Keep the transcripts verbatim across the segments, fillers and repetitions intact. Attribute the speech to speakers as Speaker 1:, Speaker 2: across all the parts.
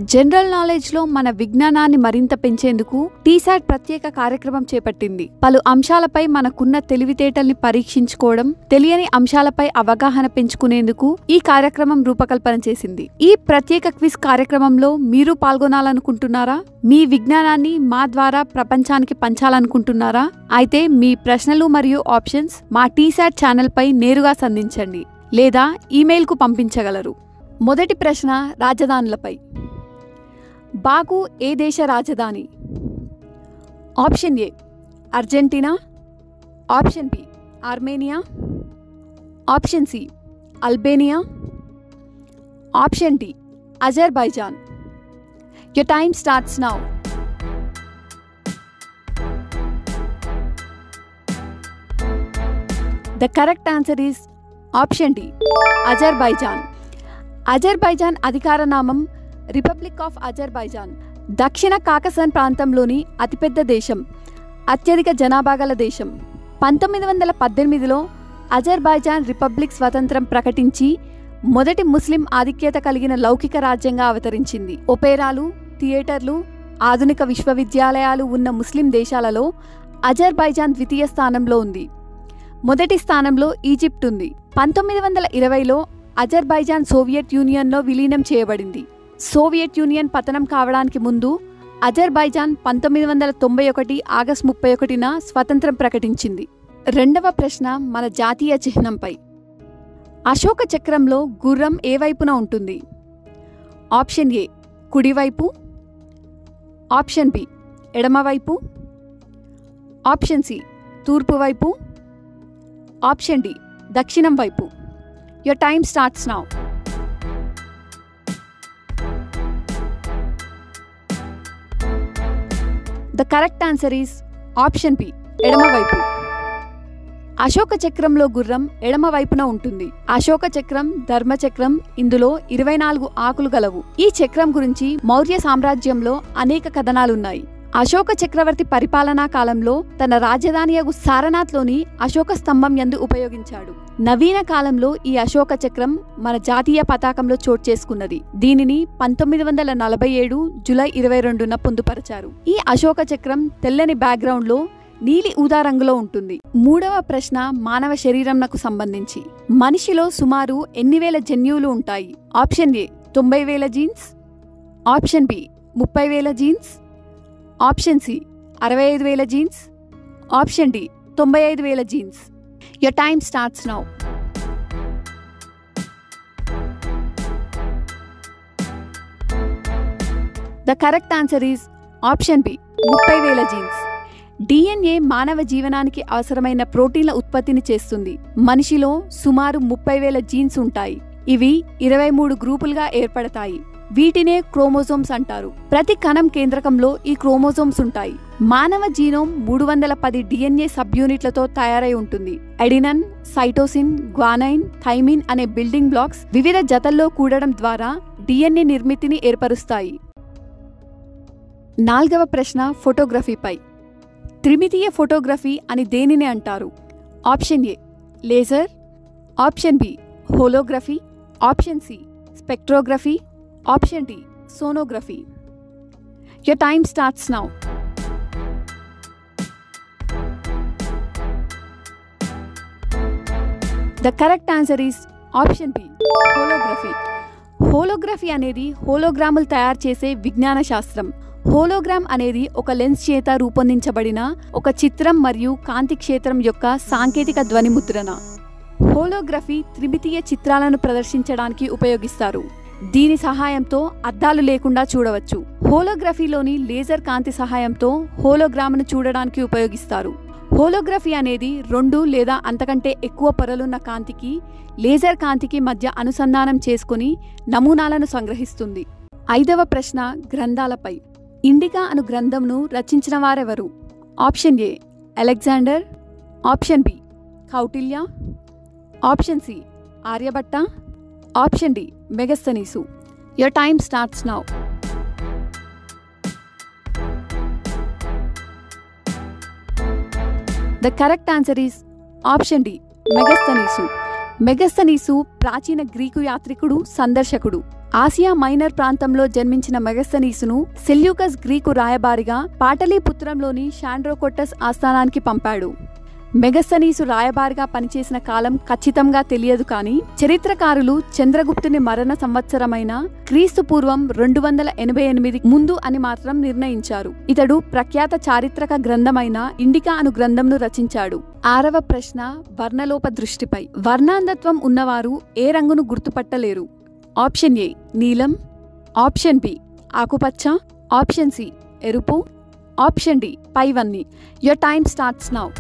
Speaker 1: General knowledge లో మన విజ్ఞానాన్ని మరింత పెంచేందుకు టీసాట్ ప్రత్యేక కార్యక్రమం చేపట్టింది. పలు అంశాలపై మనకున్న తెలివితేటల్ని పరీక్షించుకోవడం, తెలియని అంశాలపై అవగాహన పెంచుకునేందుకు ఈ కార్యక్రమం రూపకల్పన చేసింది. ఈ ప్రత్యేక క్విజ్ కార్యక్రమంలో మీరు పాల్గొనాలనుకుంటున్నారా? మీ విజ్ఞానాన్ని మా ద్వారా ప్రపంచానికి పంచాలనుకుంటున్నారా? అయితే మీ ప్రశ్నలు మరియు ఆప్షన్స్ మా టీసాట్ ఛానల్ పై నేరుగా సంధించండి లేదా ఈమెయిల్కు పంపించగలరు. మొదటి ప్రశ్న రాజధానులపై. బాకు ఏ దేశ రాజధాని? Option A Argentina, option B Armenia, option C Albania, option D Azerbaijan. Your time starts now. The correct answer is option D, Azerbaijan. Azerbaijan అధికార నామం రిపబ్లిక్ ఆఫ్ అజర్బైజాన్. దక్షిణ కాకసన్ ప్రాంతంలోని అతిపెద్ద దేశం, అత్యధిక జనాభా గల దేశం. పంతొమ్మిది వందల పద్దెనిమిదిలో అజర్బైజాన్ రిపబ్లిక్ స్వతంత్రం ప్రకటించి మొదటి ముస్లిం ఆధిక్యత కలిగిన లౌకిక రాజ్యంగా అవతరించింది. ఒపేరాలు, థియేటర్లు, ఆధునిక విశ్వవిద్యాలయాలు ఉన్న ముస్లిం దేశాలలో అజర్బైజాన్ ద్వితీయ స్థానంలో ఉంది. మొదటి స్థానంలో ఈజిప్ట్ ఉంది. పంతొమ్మిది వందల ఇరవైలో అజర్బైజాన్ సోవియట్ యూనియన్లో విలీనం చేయబడింది. సోవియట్ యూనియన్ పతనం కావడానికి ముందు అజర్బైజాన్ పంతొమ్మిది వందల తొంభై ఒకటి ఆగస్టు ముప్పై ఒకటిన స్వతంత్రం ప్రకటించింది. రెండవ ప్రశ్న మన జాతీయ చిహ్నంపై. అశోక చక్రంలో గుర్రం ఏ వైపున ఉంటుంది? ఆప్షన్ ఏ కుడివైపు, ఆప్షన్ బి ఎడమవైపు, ఆప్షన్ సి తూర్పు వైపు, ఆప్షన్ డి దక్షిణం వైపు. Your time starts now. The correct answer is option B, ఎడమవైపు. అశోక చక్రంలో గుర్రం ఎడమ వైపున ఉంటుంది. అశోక చక్రం, ధర్మచక్రం, ఇందులో ఇరవై నాలుగు ఆకులు గలవు. ఈ చక్రం గురించి మౌర్య సామ్రాజ్యంలో అనేక కథనాలున్నాయి. అశోక చక్రవర్తి పరిపాలనా కాలంలో తన రాజధానియగు సారనాథ్లోని అశోక స్తంభం యందు ఉపయోగించాడు. నవీన కాలంలో ఈ అశోక చక్రం మన జాతీయ పతాకంలో చోటు చేసుకున్నది. దీనిని పంతొమ్మిది వందల నలభై ఏడు జూలై ఇరవై రెండున పొందుపరిచారు. ఈ అశోక చక్రం తెల్లని బ్యాక్గ్రౌండ్ లో నీలి ఊదా రంగులో ఉంటుంది. మూడవ ప్రశ్న మానవ శరీరంకు సంబంధించి. మనిషిలో సుమారు ఎన్ని వేల జన్యువులు ఉంటాయి? ఆప్షన్ ఏ తొంభై వేల జీన్స్, ఆప్షన్ బి ముప్పై వేల జీన్స్, ఆప్షన్ సి అరవై ఐదు వేల జీన్స్, ఆప్షన్ డి తొంభై ఐదు వేల genes. Your time starts now. The correct answer is option B, ముప్పై వేల జీన్స్. డిఎన్ఏ మానవ జీవనానికి అవసరమైన ప్రోటీన్ల ఉత్పత్తిని చేస్తుంది. మనిషిలో సుమారు ముప్పై వేల జీన్స్ ఉంటాయి. ఇవి ఇరవై మూడు గ్రూపులుగా ఏర్పడతాయి. వీటినే క్రోమోజోమ్స్ అంటారు. ప్రతి కణం కేంద్రకంలో ఈ క్రోమోజోమ్స్ ఉంటాయి. మానవ జీనోమ్ మూడు వందల పది డిఎన్ఏ సబ్ యూనిట్లతో తయారై ఉంటుంది. ఎడినన్, సైటోసిన్, గ్వానైన్, థైమిన్ అనే బిల్డింగ్ బ్లాక్స్ వివిధ జతల్లో కూడడం ద్వారా డిఎన్ఏ నిర్మితిని ఏర్పరుస్తాయి. నాల్గవ ప్రశ్న ఫోటోగ్రఫీపై. త్రిమితీయ ఫోటోగ్రఫీ అని దేనిని అంటారు? Option A laser, option B holography, option C spectrography, option D sonography. Your time starts now. The correct answer is option B, holography. Holography అనేది హోలోగ్రాములు తయారు చేసే విజ్ఞాన శాస్త్రం. హోలోగ్రామ్ అనేది ఒక లెన్స్ చేత రూపొందించబడిన ఒక చిత్రం మరియు కాంతి క్షేత్రం యొక్క సాంకేతిక ధ్వని ముద్రణ. హోలోగ్రఫీ త్రిమితీయ చిత్రాలను ప్రదర్శించడానికి ఉపయోగిస్తారు. దీని సహాయంతో అద్దాలు లేకుండా చూడవచ్చు. హోలోగ్రఫీలోని లేజర్ కాంతి సహాయంతో హోలోగ్రామ్ను చూడడానికి ఉపయోగిస్తారు. హోలోగ్రఫీ అనేది రెండు లేదా అంతకంటే ఎక్కువ పొరలున్న కాంతికి లేజర్ కాంతికి మధ్య అనుసంధానం చేసుకుని నమూనాలను సంగ్రహిస్తుంది. ఐదవ ప్రశ్న గ్రంథాలపై. ఇండికా అను గ్రంథంను రచించిన వారెవరు? Option A Alexander, option B Kautilya, option C Aryabhatta, option D Megasthenes. Your time starts now. The correct answer is option D, Megasthenes. Megasthenes ప్రాచీన గ్రీకు యాత్రికుడు, సందర్శకుడు. ఆసియా మైనర్ ప్రాంతంలో జన్మించిన మెగస్తనీసును సెల్యూకస్ గ్రీకు రాయబారిగా పాటలీపుత్రంలోని షాండ్రోకోట్టస్ ఆస్థానానికి పంపాడు. మెగస్తనీసు రాయబారిగా పనిచేసిన కాలం ఖచ్చితంగా తెలియదు కానీ చరిత్రకారులు చంద్రగుప్తుని మరణ సంవత్సరమైన క్రీస్తు పూర్వం రెండు వందల ఎనభై ఎనిమిది ముందు అని మాత్రం నిర్ణయించారు. ఇతడు ప్రఖ్యాత చారిత్రక గ్రంథమైన ఇండికా అను గ్రంథంను రచించాడు. ఆరవ ప్రశ్న వర్ణలోప దృష్టిపై. వర్ణాంధత్వం ఉన్నవారు ఏ రంగును గుర్తుపట్టలేరు? ఆప్షన్ ఏ నీలం, ఆప్షన్ బి ఆకుపచ్చ, ఆప్షన్ సి ఎరుపు, ఆప్షన్ డి పైవన్నీ. Your time starts now.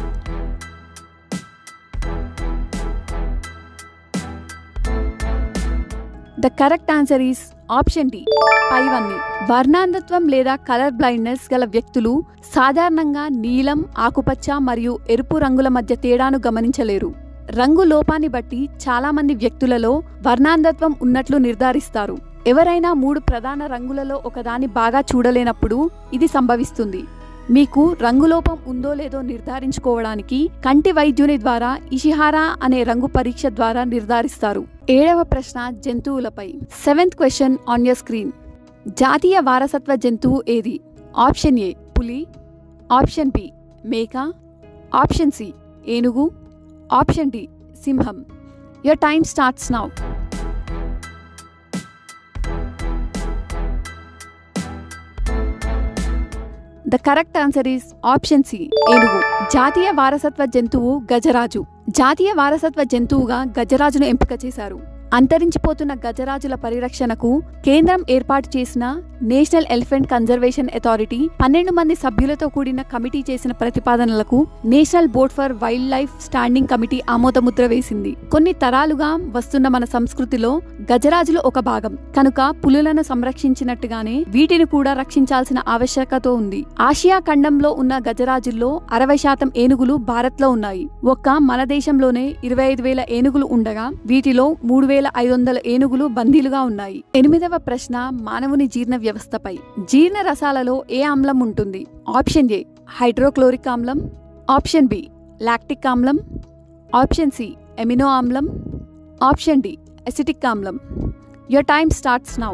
Speaker 1: The correct answer is option D, పైవన్నీ. వర్ణాంధత్వం లేదా కలర్ బ్లైండ్నెస్ గల వ్యక్తులు సాధారణంగా నీలం, ఆకుపచ్చ మరియు ఎరుపు రంగుల మధ్య తేడాను గమనించలేరు. రంగు లోపాన్ని బట్టి చాలా మంది వ్యక్తులలో వర్ణాంధత్వం ఉన్నట్లు నిర్ధారిస్తారు. ఎవరైనా మూడు ప్రధాన రంగులలో ఒకదాన్ని బాగా చూడలేనప్పుడు ఇది సంభవిస్తుంది. మీకు రంగులోపం ఉందో లేదో నిర్ధారించుకోవడానికి కంటి వైద్యుని ద్వారా ఇషిహారా అనే రంగు పరీక్ష ద్వారా నిర్ధారిస్తారు. ఏడవ ప్రశ్న జంతువులపై. Seventh question on your screen. జాతీయ వారసత్వ జంతువు ఏది? ఆప్షన్ ఏ పులి, ఆప్షన్ బి మేక, ఆప్షన్ సి ఏనుగు, ఆప్షన్ డి సింహం. Your time starts now. The correct answer is option C ఏనుగు. జాతీయ వారసత్వ జంతువు గజరాజు. జాతీయ వారసత్వ జంతువుగా గజరాజును ఎంపిక చేశారు. అంతరించిపోతున్న గజరాజుల పరిరక్షణకు కేంద్రం ఏర్పాటు చేసిన నేషనల్ ఎలిఫెంట్ కన్జర్వేషన్ అథారిటీ పన్నెండు మంది సభ్యులతో కూడిన కమిటీ చేసిన ప్రతిపాదనలకు national board for wildlife standing committee ఆమోదముద్ర వేసింది. కొన్ని తరాలుగా వస్తున్న మన సంస్కృతిలో గజరాజులు ఒక భాగం కనుక పులులను సంరక్షించినట్టుగానే వీటిని కూడా రక్షించాల్సిన ఆవశ్యకత ఉంది. ఆసియా ఖండంలో ఉన్న గజరాజుల్లో అరవై శాతం ఏనుగులు భారత్ లో ఉన్నాయి. ఒక్క మన దేశంలోనే ఇరవై ఐదు వేల ఏనుగులు ఉండగా వీటిలో మూడు వేల ఐదు వందల ఏనుగులు బందీలుగా ఉన్నాయి. ఎనిమిదవ ప్రశ్న మానవుని జీర్ణ వ్యవస్థపై. జీర్ణ రసాలలో ఏ ఆమ్లం ఉంటుంది? ఆప్షన్ ఏ హైడ్రోక్లోరిక్ ఆమ్లం, ఆప్షన్ బి లాక్టిక్ ఆమ్లం, ఆప్షన్ సి ఎమినో ఆమ్లం, ఆప్షన్ డి అసిటిక్ ఆమ్లం. Your time starts now.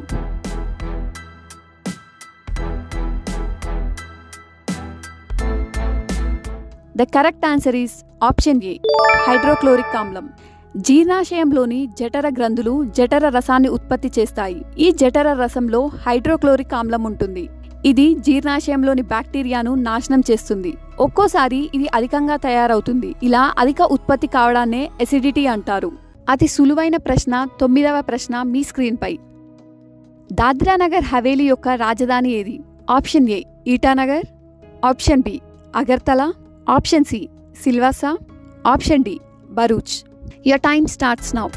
Speaker 1: The correct answer is option A hydrochloric ఆమ్లం. జీర్ణాశయంలోని జఠర గ్రంథులు జఠర రసాన్ని ఉత్పత్తి చేస్తాయి. ఈ జఠర రసంలో హైడ్రోక్లోరిక్ ఆమ్లం ఉంటుంది. ఇది జీర్ణాశయంలోని బ్యాక్టీరియాను నాశనం చేస్తుంది. ఒక్కోసారి ఇది అధికంగా తయారవుతుంది. ఇలా అధిక ఉత్పత్తి కావడాన్నే ఎసిడిటీ అంటారు. అతి సులువైన ప్రశ్న తొమ్మిదవ ప్రశ్న మీ స్క్రీన్ పై. దాద్రా నగర్ హవేలీ యొక్క రాజధాని ఏది? Option A Itanagar, option B Agartala, option C Silvassa, option D Bharuch. Your time starts now.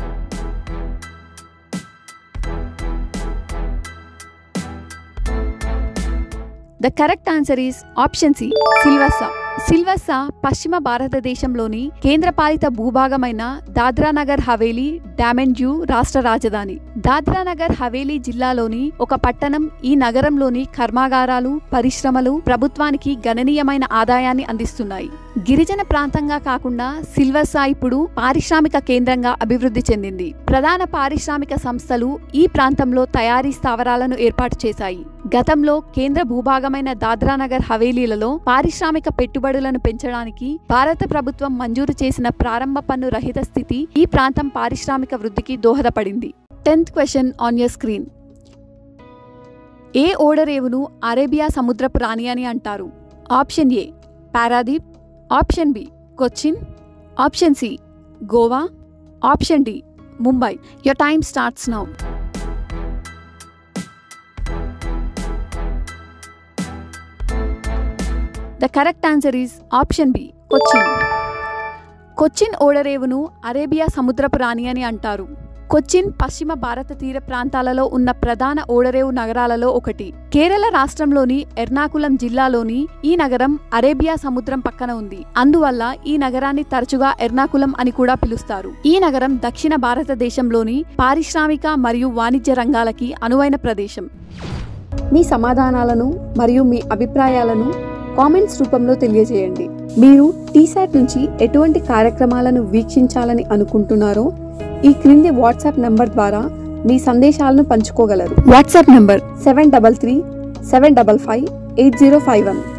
Speaker 1: The correct answer is option C, Silvassa. Silvassa పశ్చిమ భారతదేశంలోని కేంద్రపాలిత భూభాగమైన దాద్రా నగర్ హవేలీ డామన్ డ్యూ రాష్ట్ర రాజధాని. దాద్రా నగర్ హవేలీ జిల్లాలోని ఒక పట్టణం. ఈ నగరంలోని కర్మాగారాలు, పరిశ్రమలు ప్రభుత్వానికి గణనీయమైన ఆదాయాన్ని అందిస్తున్నాయి. గిరిజన ప్రాంతంగా కాకుండా సిల్వాసా ఇప్పుడు పారిశ్రామిక కేంద్రంగా అభివృద్ధి చెందింది. ప్రధాన పారిశ్రామిక సంస్థలు ఈ ప్రాంతంలో తయారీ స్థావరాలను ఏర్పాటు చేశాయి. గతంలో కేంద్ర భూభాగమైన దాద్రా నగర్ హవేలీలలో పారిశ్రామిక పెట్టుబడులను పెంచడానికి భారత ప్రభుత్వం మంజూరు చేసిన ప్రారంభ పన్ను రహిత స్థితి ఈ ప్రాంతం పారిశ్రామిక వృద్ధికి దోహదపడింది. Tenth question on your screen. ఏ ఓడరేవును అరేబియా సముద్రపు రాణి అని అంటారు? Option A Paradip, option B Cochin, option C Goa, option D Mumbai. Your time starts now. The correct answer is option B, Cochin. Cochin ఓడరేవును అరేబియా సముద్రపు రాణి అని అంటారు. కొచ్చిన్ పశ్చిమ భారత తీర ప్రాంతాలలో ఉన్న ప్రధాన ఓడరేవు నగరాలలో ఒకటి. కేరళ రాష్ట్రంలోని ఎర్నాకులం జిల్లాలోని ఈ నగరం అరేబియా సముద్రం పక్కన ఉంది. అందువల్ల ఈ నగరాన్ని తరచుగా ఎర్నాకులం అని కూడా పిలుస్తారు. ఈ నగరం దక్షిణ భారతదేశంలోని పారిశ్రామిక మరియు వాణిజ్య రంగాలకి అనువైన ప్రదేశం. మీ సమాధానాలను మరియు మీ అభిప్రాయాలను కామెంట్స్ రూపంలో తెలియజేయండి. మీరు టీశాట్ నుంచి ఎటువంటి కార్యక్రమాలను వీక్షించాలని అనుకుంటున్నారో ఈ క్రింది వాట్సాప్ నంబర్ ద్వారా మీ సందేశాలను పంచుకోగలరు. WhatsApp number seven double three seven double five eight zero five one.